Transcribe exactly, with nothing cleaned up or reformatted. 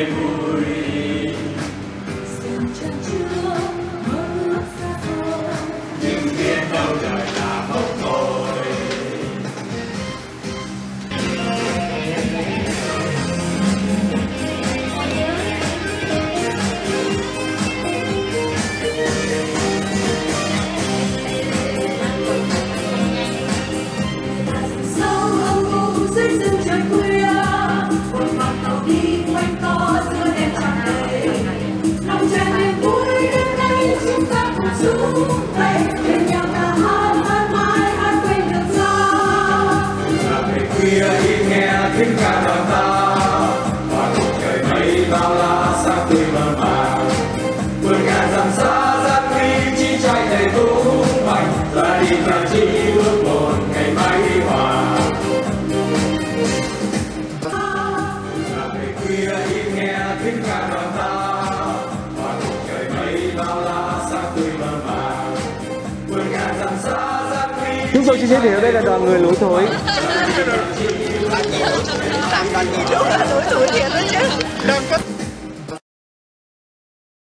ngày vui. Nhưng biết đâu đời là mong thôi. Khi nghe tiếng ca đoàn ta và cuộc trời mây bao la sáng tươi mơ màng, vườn ngàn dặm xa giác ly chỉ trai thầy tung hoành, ra đi ta chỉ bước một ngày mai huy hoàng. Là ngày khuya im nghe tiếng ca đoàn ta và cuộc trời mây bao la sáng tươi mơ màng, vườn ngàn dặm xa giác ly. Chúng tôi xin giới thiệu đây là đoàn người lủi thổi. Làm đoàn gì nữa, lủi thổi thiệt đó chứ.